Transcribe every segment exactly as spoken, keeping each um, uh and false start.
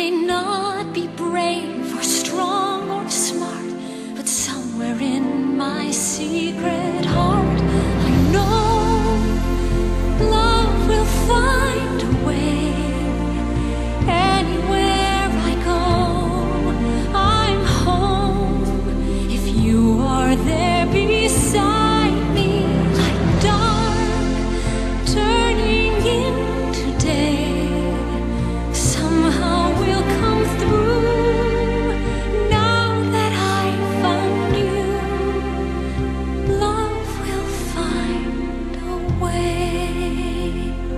may not be brave or strong or smart, but somewhere in my secret heart I know love will find a way. Anywhere I go, I'm home if you are there beside me, like dark turning into day. Somehow we'll come through. Now that I found you, love will find a way.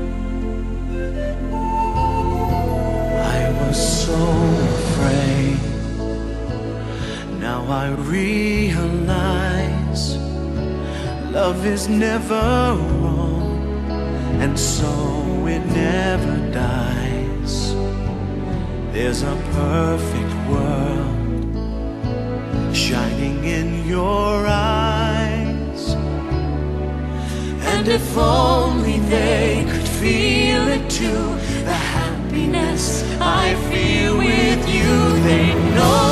I was so afraid. Now I realize love is never wrong, and so it never dies. There's a perfect world shining in your eyes, and if only they could feel it too, the happiness I feel with you, they know